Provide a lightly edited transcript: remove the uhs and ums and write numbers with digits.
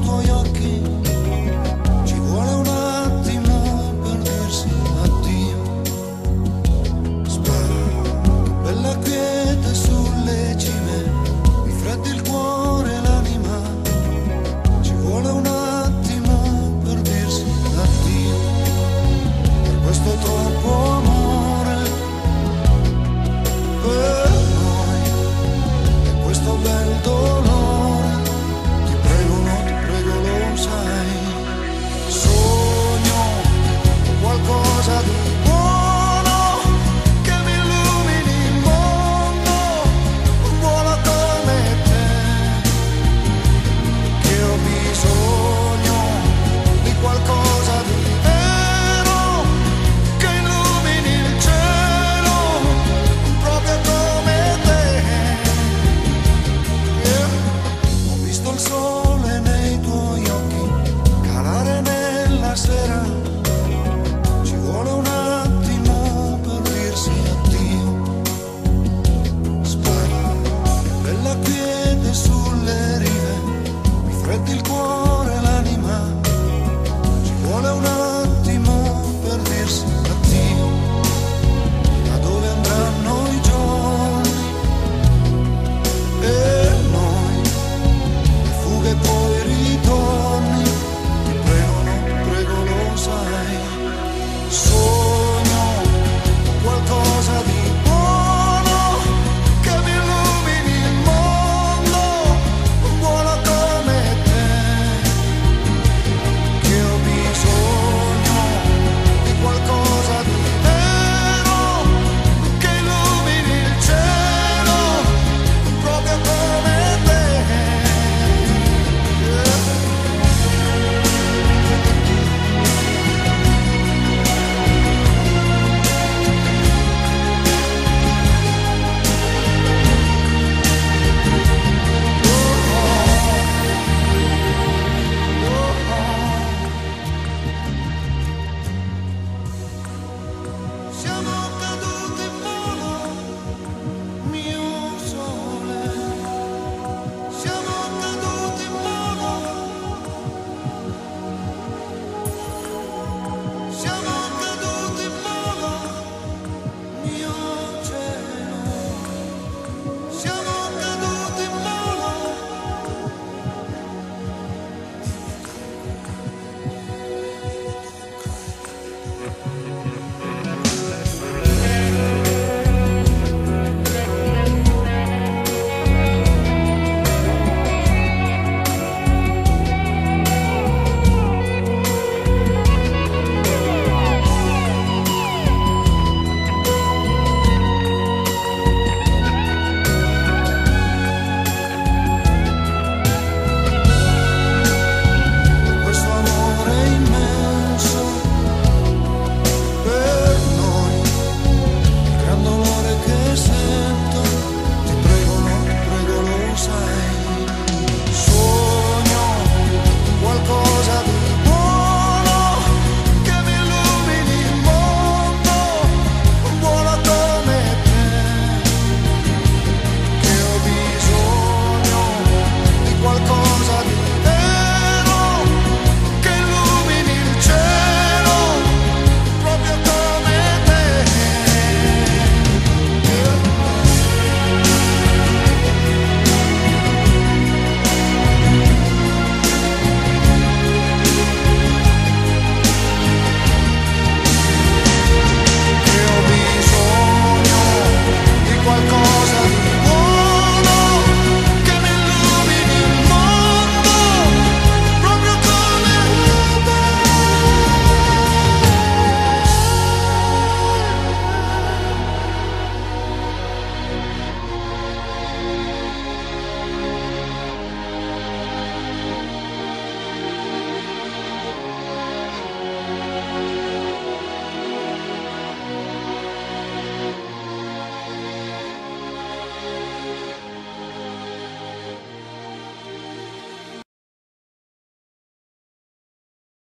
tuoi occhi, ci vuole un attimo per dirsi addio. Spara, che bella quiete sulle cime, mi freddi il cuore e l'anima, ci vuole un attimo per dirsi addio. Per questo troppo amore per noi e questo bel dolore, ti prego, no, ti prego, lo sai. Sogno qualcosa di buono che mi illumini il mondo, un buono come te, che ho bisogno di qualcosa di vero che illumini il cielo, proprio come te. Ho visto il sole nei tuoi occhi calare nella sera, ci vuole un attimo per dirsi addio. Spara, bella quiete sulle rive, mi freddi il cuore